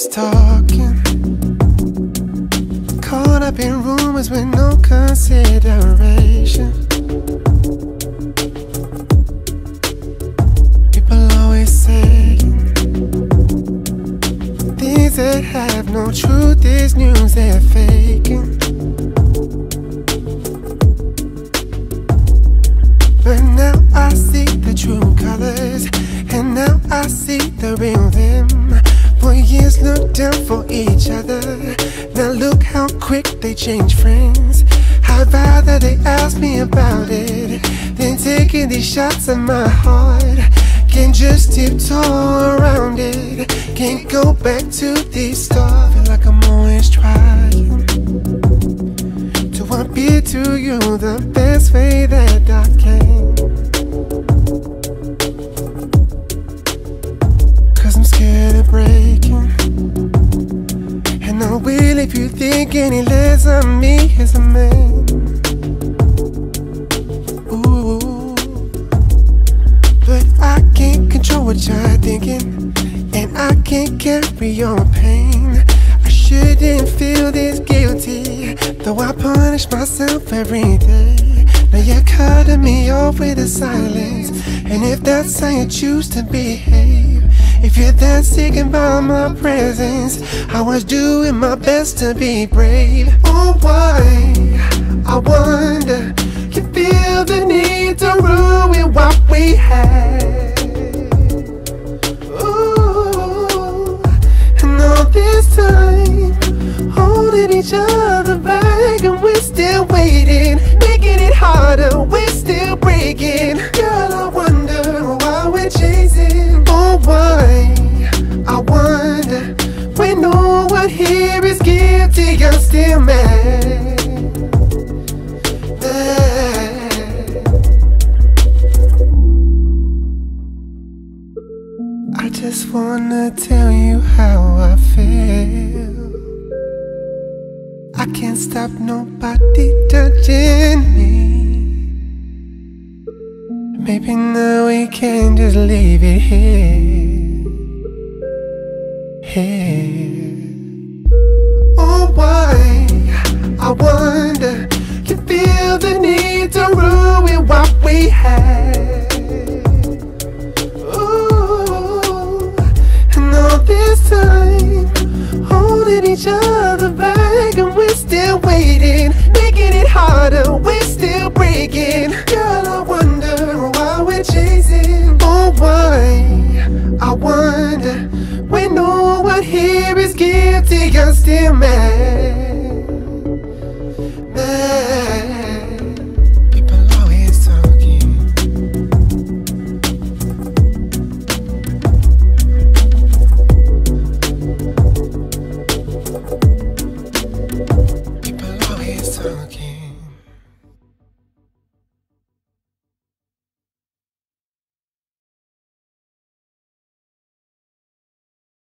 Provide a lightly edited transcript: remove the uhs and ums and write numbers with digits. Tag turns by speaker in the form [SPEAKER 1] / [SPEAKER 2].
[SPEAKER 1] always talking, caught up in rumors with no consideration. People always saying things that have no truth, this news they're faking. But now I see the true colors, and now I see the real them. For years looked down for each other, now look how quick they change friends. I'd rather they ask me about it than taking these shots at my heart. Can't just tiptoe around it, can't go back to the start. Feel like I'm always trying to appear to you the best way that I can. I'm scared of breaking, and I will if you think any less of me as a man. Ooh, but I can't control what you're thinking, and I can't carry your pain. I shouldn't feel this guilty, though I punish myself every day. Now you're cutting me off with a silence, and if that's how you choose to behave, if you're that sick about my presence, I was doing my best to be brave. Oh, why, I wonder, you feel the need to ruin what we had. Ooh, and all this time, holding each other back, and we're still waiting, making it harder, we're still breaking. Girl, I wonder why we're chasing. Oh, why, I wonder, when no one here is guilty, you're still mad. I just wanna tell you how I feel. I can't stop nobody touching me. Maybe now we can just leave it here. Oh, why, I wonder, you feel the need to ruin what we had. Ooh, and all this time, holding each other back, and we're still waiting, making it harder, we're still breaking. Girl, I wonder why we're chasing. Oh, why, I wonder, when no one here is guilty, you're still mad.